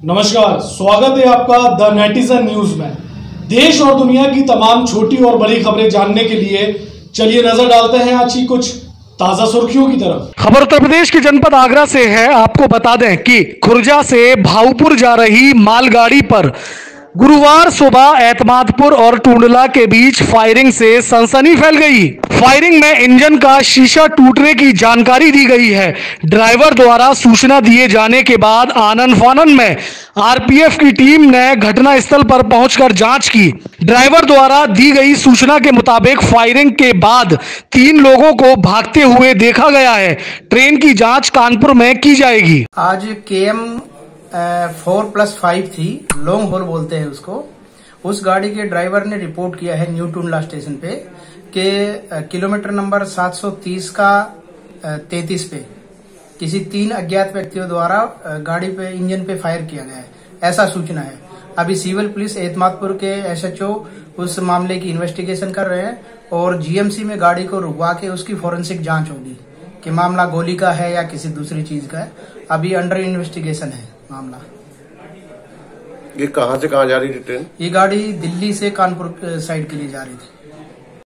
नमस्कार, स्वागत है आपका द नेटिजन न्यूज में। देश और दुनिया की तमाम छोटी और बड़ी खबरें जानने के लिए चलिए नजर डालते हैं आज की कुछ ताजा सुर्खियों की तरफ। खबर उत्तर प्रदेश के जनपद आगरा से है। आपको बता दें कि खुर्जा से भाऊपुर जा रही मालगाड़ी पर गुरुवार सुबह एतमादपुर और टूंडला के बीच फायरिंग से सनसनी फैल गई। फायरिंग में इंजन का शीशा टूटने की जानकारी दी गई है। ड्राइवर द्वारा सूचना दिए जाने के बाद आनन फानन में आरपीएफ की टीम ने घटनास्थल पर पहुंचकर जांच की। ड्राइवर द्वारा दी गई सूचना के मुताबिक फायरिंग के बाद 3 लोगों को भागते हुए देखा गया है। ट्रेन की जांच कानपुर में की जाएगी। आज KM 4+5 थी, लॉन्ग हॉल बोलते हैं उसको। उस गाड़ी के ड्राइवर ने रिपोर्ट किया है न्यू टूंडला स्टेशन पे कि किलोमीटर नंबर 730 का 33 पे किसी 3 अज्ञात व्यक्तियों द्वारा गाड़ी पे इंजन पे फायर किया गया है, ऐसा सूचना है। अभी सिविल पुलिस एतमादपुर के SHO उस मामले की इन्वेस्टिगेशन कर रहे हैं और GMC में गाड़ी को रुकवा के उसकी फोरेंसिक जांच होगी कि मामला गोली का है या किसी दूसरी चीज का है। अभी अंडर इन्वेस्टिगेशन है मामला। ये कहाँ से कहाँ जा रही थी ट्रेन? ये गाड़ी दिल्ली से कानपुर साइड के लिए जा रही थी।